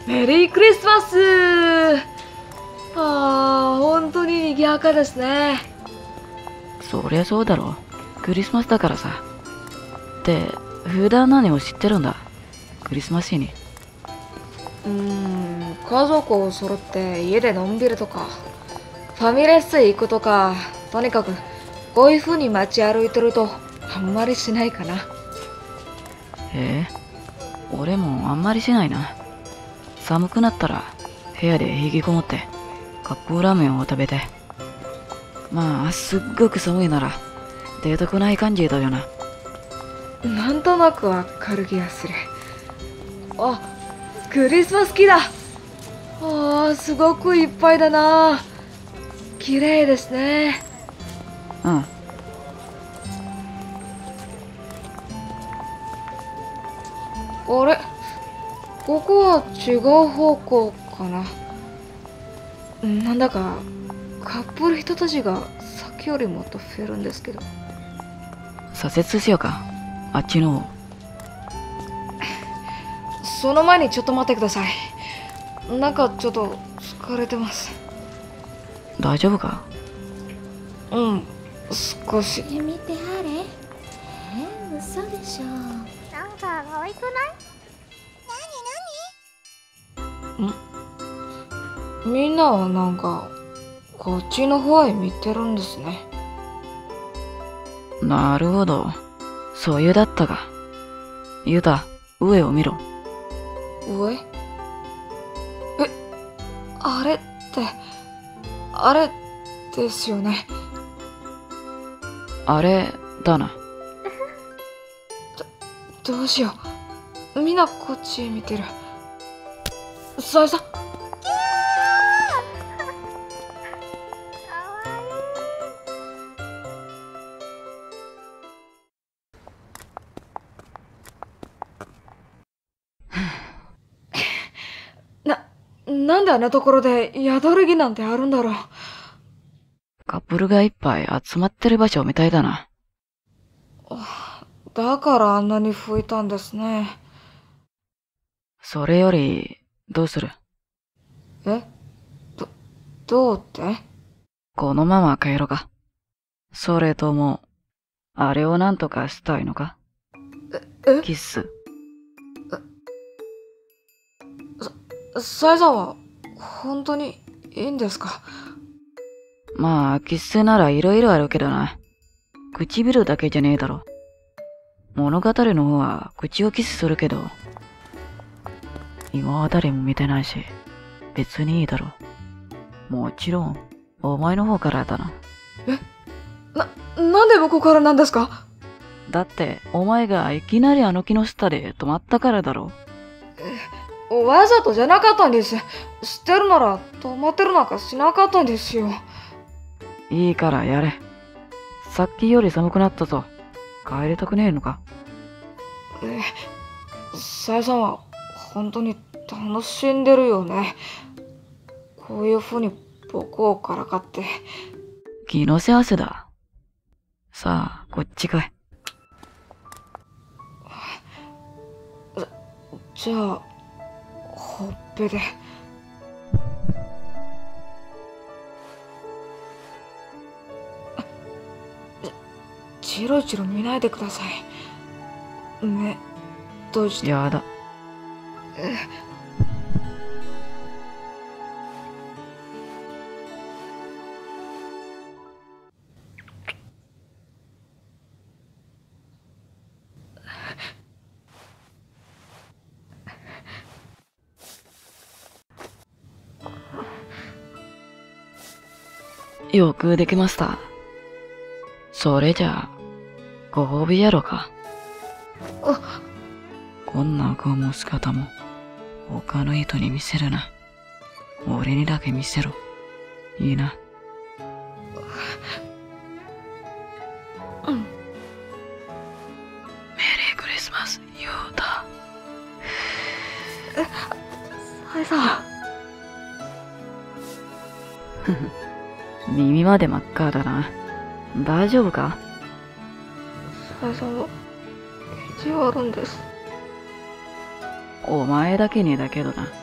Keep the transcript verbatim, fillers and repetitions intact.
メリークリスマス。ああ、本当に賑やかですね。 そりゃそうだろ。クリスマスだからさ。って普段何を知ってるんだ、クリスマスに。 うーん、家族を揃って家でのんびりとか、ファミレス行くとか、とにかくこういう風に街歩いてるとあんまりしないかな。 へえ、俺もあんまりしないな。寒くなったら部屋で引きこもってカップラーメンを食べて、まあすっごく寒いなら出たくない感じだよな。 なんとなくわかる気がする。あ、クリスマス木だ。あー、すごくいっぱいだな。綺麗ですね。 うん。 あれ、ここは違う方向かな。なんだかカップル人たちがさっきよりもっと増えるんですけど。 左折しようか、あっちの方。 その前にちょっと待ってください。なんかちょっと疲れてます。 大丈夫か？ うん、少し。 え、見てあれ。え、嘘でしょ。なんか可愛くない？ ん？みんなはなんかこっちの方へ見てるんですね。 なるほど、そういうだったか。ユウタ、上を見ろ。 上？え、あれってあれですよね。 あれだな。 どうしよう、みんなこっちへ見てる。さあさあ。な、なんであんなところで宿り木なんてあるんだろう。 カップルがいっぱい集まってる場所みたいだな。 だからあんなに吹いたんですね。 それより、どうする？ え？ど、どうって？ このまま帰ろうか。それとも、あれをなんとかしたいのか？ え？ キス。 サイさんは本当にいいんですか？ まあ、キスなら色々あるけどな。唇だけじゃねえだろ。物語の方は口をキスするけど、今は誰も見てないし、別にいいだろ。もちろん、お前の方からだな。 え？な、なんで僕からなんですか？ だって、お前がいきなりあの木の下で止まったからだろ。 わざとじゃなかったんです。知ってるなら止まってるなんかしなかったんですよ。 いいからやれ。さっきより寒くなったぞ。帰りたくねえのか？ え、さやさんは本当に楽しんでるよね。こういう風に僕をからかって。 気のせわせだ。さあ、こっち来い。 じゃあ、ほっぺで。チロチロ見ないでください。目、閉じて。 やだ。よくできました。それじゃあ、ご褒美やろうか。こんな顔も姿も、他の人に見せるな。俺にだけ見せろ。いいな。 うん。 メリークリスマス、ユウタ。 え、サイさん。 耳まで真っ赤だな。大丈夫か？ サイさんは意地悪んです。 お前だけにだけどな。